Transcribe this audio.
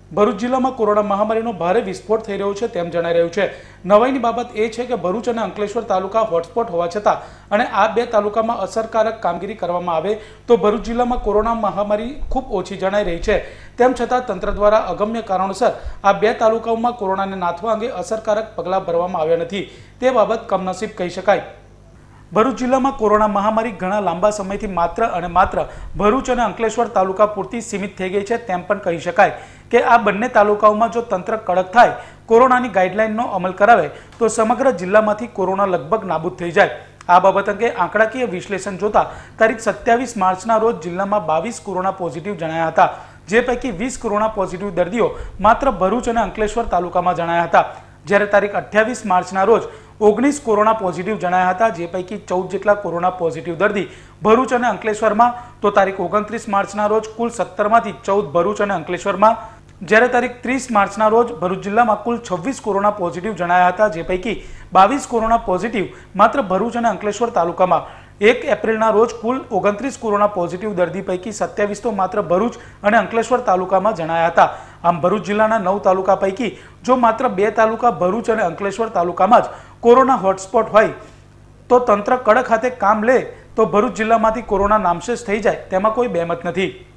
ભરૂચ જિલ્લામાં કોરોના મહામારીનો ભારે વિસ્ફોટ થઈ રહ્યો છે તેમ જણાઈ રહ્યું છે। નવાઈની બાબત એ છે કે ભરૂચ અને અંકલેશ્વર તાલુકા હોટસ્પોટ હોવા છતાં અને આ બે તાલુકામાં અસરકારક કામગીરી કરવામાં આવે તો ભરૂચ જિલ્લામાં કોરોના મહામારી ખૂબ ઓછી જણાઈ રહી છે। તેમ છતાં તંત્ર દ્વારા અગમ્ય કારણોસર આ બે તાલુકાઓમાં કોરોનાને નાથવા અંગે અસરકારક પગલાં ભરવામાં આવ્યા નથી તે બાબત કમનસીબ કહી શકાય। ભરૂચ જિલ્લામાં કોરોના મહામારી ઘણા લાંબા સમયથી માત્ર અને માત્ર ભરૂચ અને અંકલેશ્વર તાલુકા પૂરતી સીમિત થઈ ગઈ છે તેમ પણ કહી શકાય કે આ બંને તાલુકાઓમાં જો તંત્ર કડક થાય, કોરોનાની ગાઈડલાઈનનો અમલ કરાવે તો સમગ્ર જિલ્લામાંથી કોરોના લગભગ નાબૂદ થઈ જાય। આ બાબત અંગે આંકડાકીય વિશ્લેષણ જોતા તારીખ 27 માર્ચના રોજ જિલ્લામાં 22 કોરોના પોઝિટિવ જણાયા હતા, જે પૈકી 20 કોરોના પોઝિટિવ દર્દીઓ માત્ર ભરૂચ અને અંકલેશ્વર તાલુકામાં જણાયા હતા, જ્યારે તારીખ 28 માર્ચના રોજ 19 કોરોના પોઝિટિવ જણાયા હતા, જે પૈકી 14 જેટલા કોરોના પોઝિટિવ દર્દી ભરૂચ અને અંકલેશ્વરમાં તો તારીખ 29 માર્ચના રોજ કુલ 17 માંથી 14 ભરૂચ અને અંકલેશ્વરમાં, જ્યારે તારીખ 30 માર્ચના રોજ ભરૂચ જિલ્લામાં કુલ 26 કોરોના પોઝિટિવ જણાયા હતા, જે પૈકી 22 કોરોના પોઝિટિવ માત્ર ભરૂચ અને અંકલેશ્વર તાલુકામાં। 1 એપ્રિલના રોજ કુલ 29 કોરોના પોઝિટિવ દર્દી પૈકી 27 તો માત્ર ભરૂચ અને અંકલેશ્વર તાલુકામાં જણાયા હતા। આમ ભરૂચ જિલ્લાના 9 તાલુકા પૈકી જો માત્ર 2 તાલુકા ભરૂચ અને અંકલેશ્વર તાલુકામાં જ કોરોના હોટસ્પોટ હોય તો તંત્ર કડક હાથે કામ લે તો ભરૂચ જિલ્લામાંથી કોરોના નામશેષ થઈ જાય તેમાં કોઈ બેમત નથી।